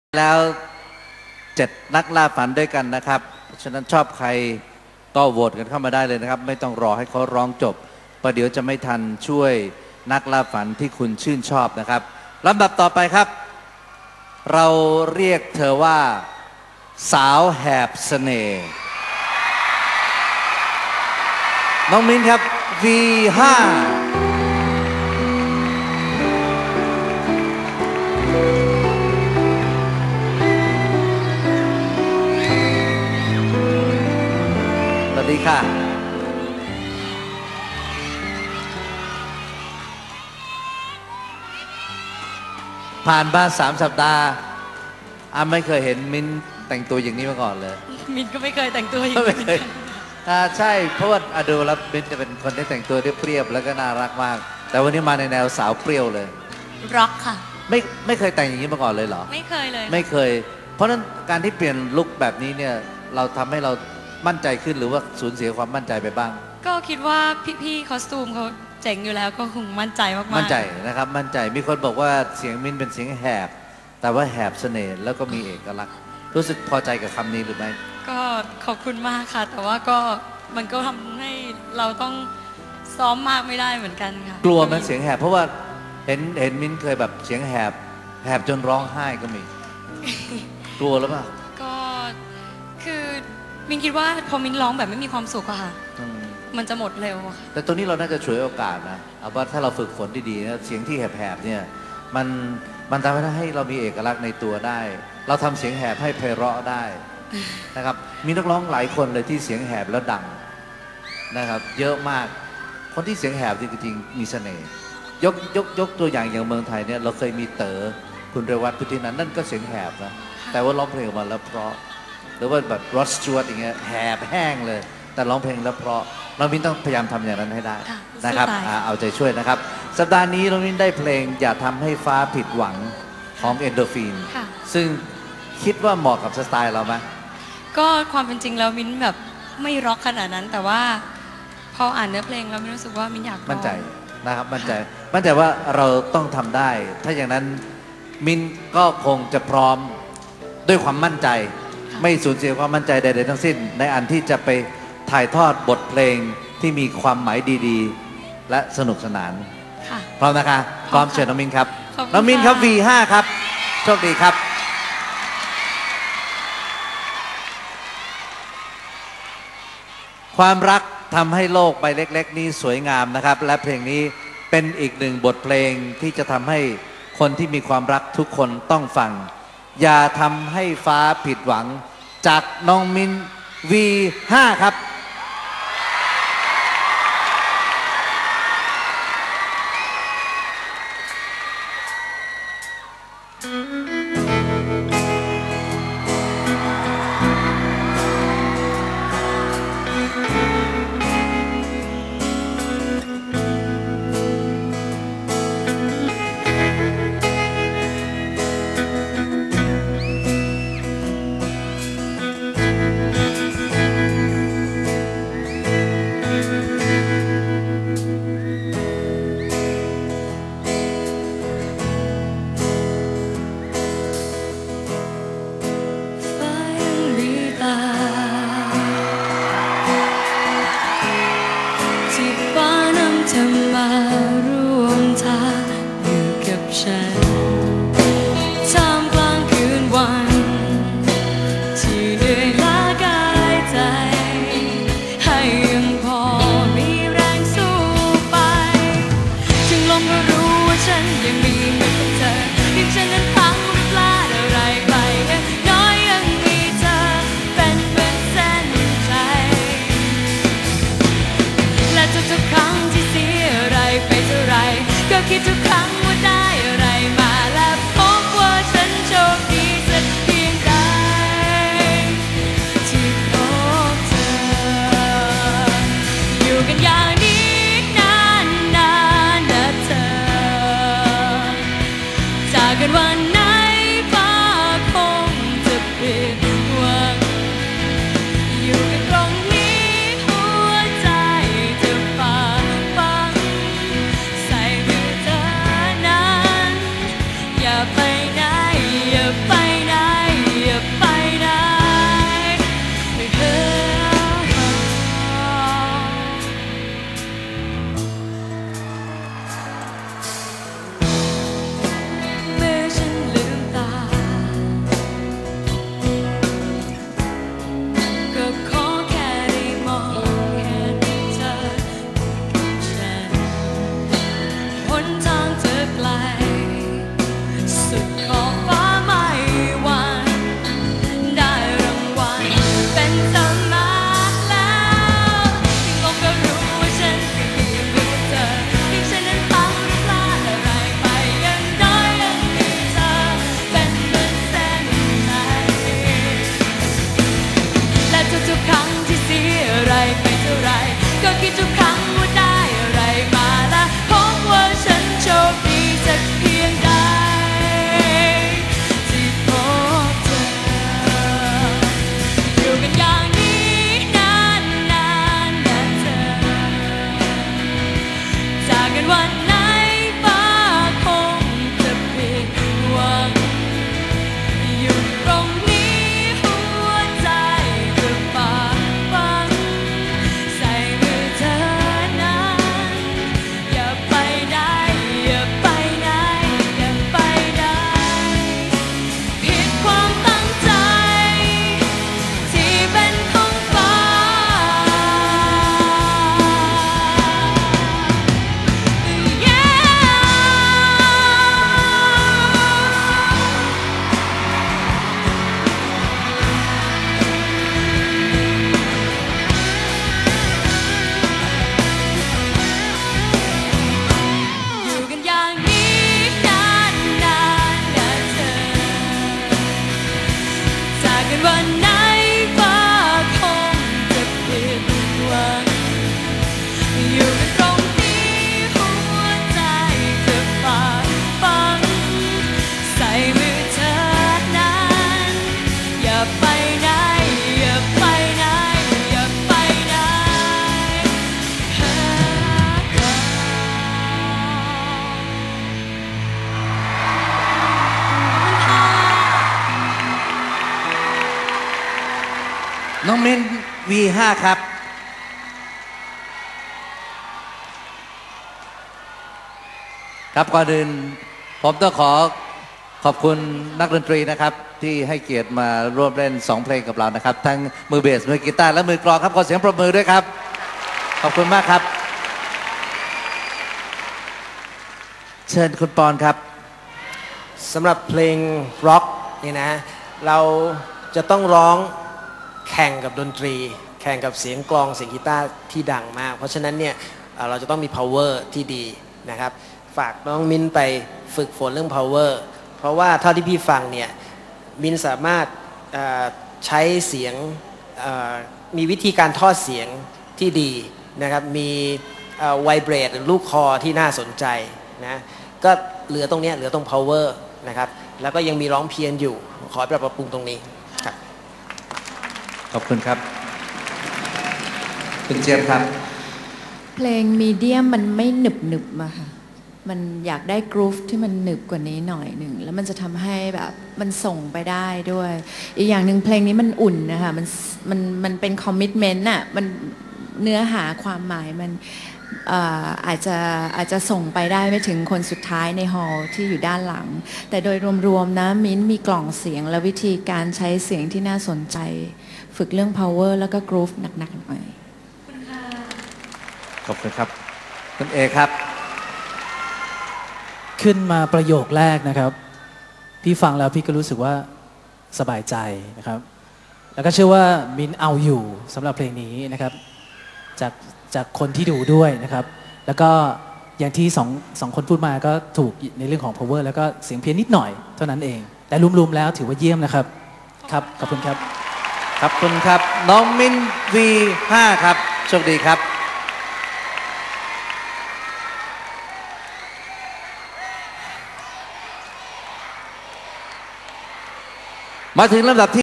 แล้ว7นักล่าฝันด้วยกันนะครับฉะนั้นชอบใครก็โหวตกันเข้ามาได้เลยนะครับไม่ต้องรอให้เขาร้องจบประเดี๋ยวจะไม่ทันช่วยนักล่าฝันที่คุณชื่นชอบนะครับลำดับต่อไปครับเราเรียกเธอว่าสาวแหบเสน่ห์น้องมิ้นครับ V5สวัสดีค่ะผ่านมา3 สัปดาห์ไม่เคยเห็นมิ้นแต่งตัวอย่างนี้มาก่อนเลยมิ้นก็ไม่เคยแต่งตัวอย่างนี้ใช่เพราะว่าดูแล้วมิ้นจะเป็นคนที่แต่งตัวเรียบแล้วก็น่ารักมากแต่วันนี้มาในแนวสาวเปรี้ยวเลยร็อกค่ะไม่เคยแต่งอย่างนี้มาก่อนเลยเหรอไม่เคยเลยไม่เคยเพราะนั้นการที่เปลี่ยนลุคแบบนี้เนี่ยเราทำให้เรามั่นใจขึ้นหรือว่าสูญเสียความมั่นใจไปบ้างก็คิดว่าพี่คอสตูมเขาเจ๋งอยู่แล้วก็คงมั่นใจมากๆมั่นใจนะครับมั่นใจมีคนบอกว่าเสียงมิ้นเป็นเสียงแหบแต่ว่าแหบเสน่ห์แล้วก็มีเอกลักษณ์รู้สึกพอใจกับคำนี้หรือไม่ก็ขอบคุณมากค่ะแต่ว่าก็มันก็ทำให้เราต้องซ้อมมากไม่ได้เหมือนกันค่ะกลัวมันเสียงแหบเพราะว่าเห็นมิ้นเคยแบบเสียงแหบจนร้องไห้ก็มีกลัวหรือเปล่าก็คือมิ้นคิดว่าพอมิ้นร้องแบบไม่มีความสุขอะค่ะมันจะหมดเร็วค่ะแต่ตัวนี้เราน่าจะฉวยโอกาสนะเอาว่าถ้าเราฝึกฝนดีๆนะเสียงที่แหบๆเนี่ยมันทำให้เรามีเอกลักษณ์ในตัวได้เราทำเสียงแหบให้ไพเราะได้นะครับมีนักร้องหลายคนเลยที่เสียงแหบแล้วดังนะครับเยอะมากคนที่เสียงแหบจริงๆมีเสน่ห์ยกตัวอย่างเมืองไทยเนี่ยเราเคยมีเต๋อคุณเรวัตพุทธินันท์นั่นก็เสียงแหบนะแต่ว่าร้องเพลงออกมาแล้วเพราะหรือว่าแบบรอดสจ๊วตอย่างเงี้ยแหบแห้งเลยแต่ร้องเพลงแล้วเพราะเรามิ้นต้องพยายามทำอย่างนั้นให้ได้นะครับเอาใจช่วยนะครับสัปดาห์นี้เรามิ้นได้เพลงอย่าทำให้ฟ้าผิดหวังของเอนโดฟินซึ่งคิดว่าเหมาะกับสไตล์เราไหมก็ความเป็นจริงแล้วมิ้นแบบไม่ร็อกขนาดนั้นแต่ว่าพออ่านเนื้อเพลงแล้วมิ้นรู้สึกว่ามิ้นอยากมั่นใจนะครับมั่นใจว่าเราต้องทำได้ถ้าอย่างนั้นมิ้นก็คงจะพร้อมด้วยความมั่นใจไม่สูญเสียความมั่นใจใดๆทั้งสิ้นในอันที่จะไปถ่ายทอดบทเพลงที่มีความหมายดีๆและสนุกสนานพร้อมนะคะพร้อมเชิญน้องมิ้นครับน้องมิ้นครับ V5 ครับโชคดีครับความรักทำให้โลกใบเล็กๆนี้สวยงามนะครับและเพลงนี้เป็นอีกหนึ่งบทเพลงที่จะทำให้คนที่มีความรักทุกคนต้องฟังอย่าทำให้ฟ้าผิดหวังจากน้องมิ้น V5 ครับนวันไหนฟ้าคงจะผิดหวังอยู่กันตรงนี้หัวใจจะฝากฝังใส่มือเธอนั้นอย่าไปไหนอย่าไปไหนอย่าไปไหนน้องมิ้น V5 ครับ ครับก่อนอื่นผมต้องขอบคุณนักดนตรีนะครับ ที่ให้เกียรติมาร่วมเล่น2เพลงกับเรานะครับ ทั้งมือเบสมือกีตาร์และมือกลองครับขอเสียงปรบมือด้วยครับ ขอบคุณมากครับ เชิญคุณปอนครับสำหรับเพลงร็อกนี่นะเราจะต้องร้องแข่งกับดนตรี แข่งกับเสียงกลองเสียงกีตาร์ที่ดังมากเพราะฉะนั้นเนี่ยเราจะต้องมี power ที่ดีนะครับฝากน้องมิ้นไปฝึกฝนเรื่อง power เพราะว่าเท่าที่พี่ฟังเนี่ยมิ้นสามารถใช้เสียงมีวิธีการทอดเสียงที่ดีนะครับมีไวเบรตหรือลูกคอที่น่าสนใจนะก็เหลือตรงนี้เหลือตรง power นะครับแล้วก็ยังมีร้องเพี้ยนอยู่ขอให้ปรับปรุงตรงนี้ครับขอบคุณครับคุณเจี๊ยบครับเพลงมีเดียมมันไม่หนึบอะค่ะมันอยากได้กรูฟที่มันหนึบกว่านี้หน่อยหนึ่งแล้วมันจะทำให้แบบมันส่งไปได้ด้วยอีกอย่างหนึ่งเพลงนี้มันอุ่นนะคะมันเป็นคอมมิตเมนต์อะมันเนื้อหาความหมายมันอาจจะส่งไปได้ไม่ถึงคนสุดท้ายในฮอลล์ที่อยู่ด้านหลังแต่โดยรวมๆนะมิ้นมีกล่องเสียงและวิธีการใช้เสียงที่น่าสนใจฝึกเรื่อง power แล้วก็ groove หนักๆหน่อยขอบคุณครับคุณเอครับขึ้นมาประโยคแรกนะครับพี่ฟังแล้วพี่ก็รู้สึกว่าสบายใจนะครับแล้วก็เชื่อว่ามิ้นเอาอยู่สำหรับเพลงนี้นะครับจากคนที่ดูด้วยนะครับแล้วก็อย่างที่สองคนพูดมาก็ถูกในเรื่องของ power แล้วก็เสียงเพี้ยนนิดหน่อยเท่านั้นเองแต่รวมๆแล้วถือว่าเยี่ยมนะครับครับขอบคุณครับขอบคุณครับน้องมิ้น V5 ครับโชคดีครับมาถึงลำดับที่